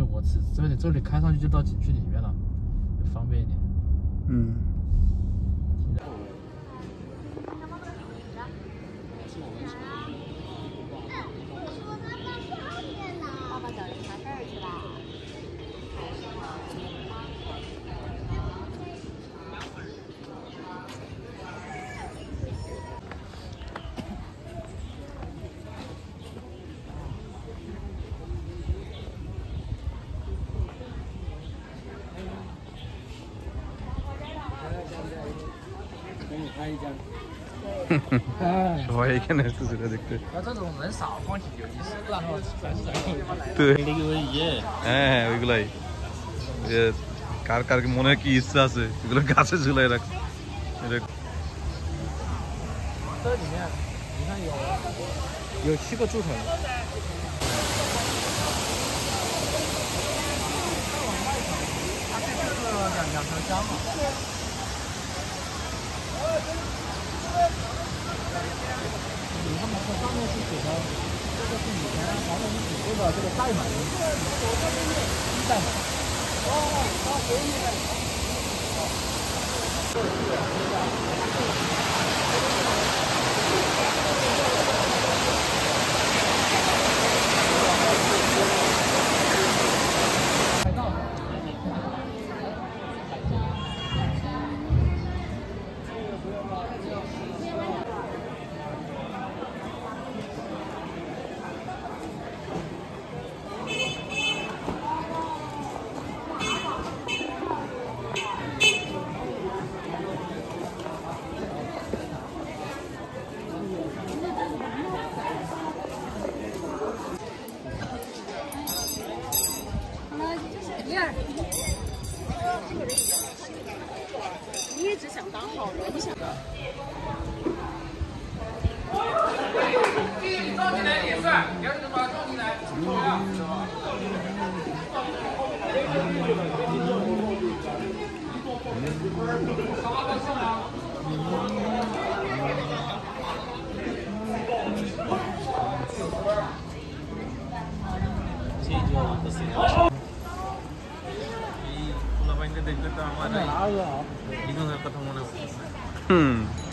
我这里开上去就到景区里面了，方便一点。 嗯。 爸爸找人查事儿去了。 সবাই এখানে আসতেছে দেখতে 这种人少逛挺有意思，然后全是人。 对হ্যাঁ ওইগুলাই যে কার কার মনে কি ইচ্ছা আছে এগুলো গাছে ঝুলাই রাখছে 这里面你看有7个柱头。它这就是两条江嘛。 你看嘛，这上面是写的，这个是以前皇宫主这个代码，代码。 你一直想当好人，你想。 放进来点蒜，要是把它放进来，漂亮，是吧？ হুম